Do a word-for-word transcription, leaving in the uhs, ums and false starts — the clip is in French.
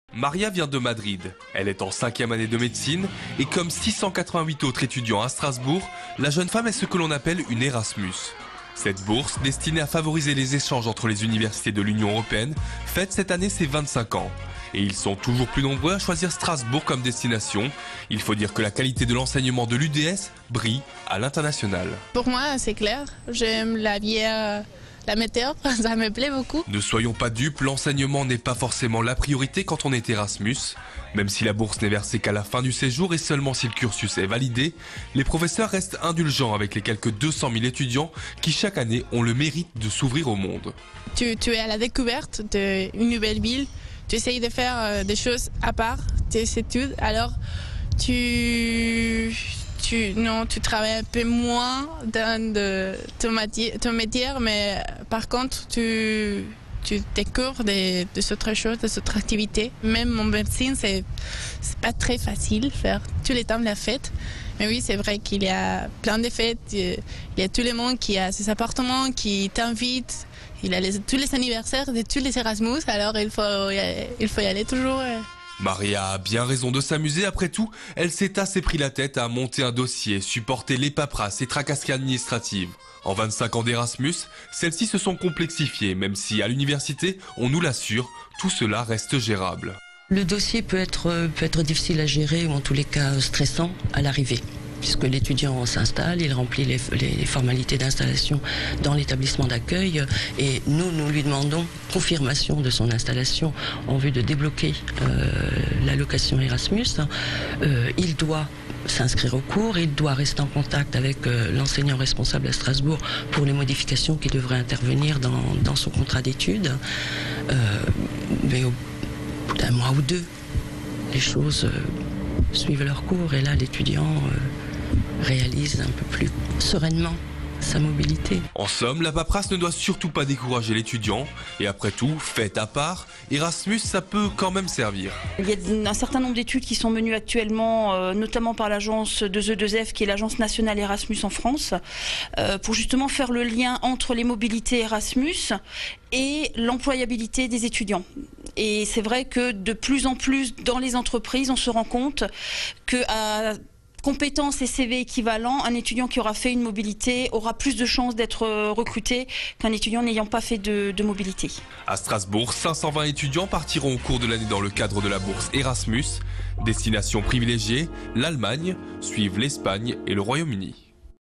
Maria vient de Madrid. Elle est en cinquième année de médecine et comme six cent quatre-vingt-huit autres étudiants à Strasbourg, la jeune femme est ce que l'on appelle une Erasmus. Cette bourse, destinée à favoriser les échanges entre les universités de l'Union européenne, fête cette année ses vingt-cinq ans. Et ils sont toujours plus nombreux à choisir Strasbourg comme destination. Il faut dire que la qualité de l'enseignement de l'U D S brille à l'international. Pour moi, c'est clair. J'aime la vie, euh, la météo, ça me plaît beaucoup. Ne soyons pas dupes, l'enseignement n'est pas forcément la priorité quand on est Erasmus. Même si la bourse n'est versée qu'à la fin du séjour et seulement si le cursus est validé, les professeurs restent indulgents avec les quelques deux cent mille étudiants qui chaque année ont le mérite de s'ouvrir au monde. Tu, tu es à la découverte d'une nouvelle ville. Tu essayes de faire euh, des choses à part tes études, alors tu, tu, non, tu travailles un peu moins dans de, ton, métier, ton métier, mais par contre, tu, tu découvres des, des autres choses, des autres activités. Même en médecine, c'est pas très facile de faire tous les temps la fête. Mais oui, c'est vrai qu'il y a plein de fêtes, il y a tout le monde qui a ses appartements, qui t'invite. Il a les, tous les anniversaires de tous les Erasmus, alors il faut, il faut y aller toujours. Maria a bien raison de s'amuser. Après tout, elle s'est assez pris la tête à monter un dossier, supporter les paperasses et tracasseries administratives. En vingt-cinq ans d'Erasmus, celles-ci se sont complexifiées, même si à l'université, on nous l'assure, tout cela reste gérable. Le dossier peut être, peut être difficile à gérer ou en tous les cas stressant à l'arrivée. Puisque l'étudiant s'installe, il remplit les, les formalités d'installation dans l'établissement d'accueil et nous, nous lui demandons confirmation de son installation en vue de débloquer euh, l'allocation Erasmus. Euh, il doit s'inscrire au cours, il doit rester en contact avec euh, l'enseignant responsable à Strasbourg pour les modifications qui devraient intervenir dans, dans son contrat d'études. Euh, mais au bout d'un mois ou deux, les choses euh, suivent leur cours et là l'étudiant euh, réalise un peu plus sereinement sa mobilité. En somme, la paperasse ne doit surtout pas décourager l'étudiant. Et après tout, fête à part, Erasmus, ça peut quand même servir. Il y a un certain nombre d'études qui sont menées actuellement, euh, notamment par l'agence deux E deux F, qui est l'agence nationale Erasmus en France, euh, pour justement faire le lien entre les mobilités Erasmus et l'employabilité des étudiants. Et c'est vrai que de plus en plus dans les entreprises, on se rend compte qu'à compétences et C V équivalents, un étudiant qui aura fait une mobilité aura plus de chances d'être recruté qu'un étudiant n'ayant pas fait de, de mobilité. À Strasbourg, cinq cent vingt étudiants partiront au cours de l'année dans le cadre de la bourse Erasmus. Destination privilégiée, l'Allemagne, suivent l'Espagne et le Royaume-Uni.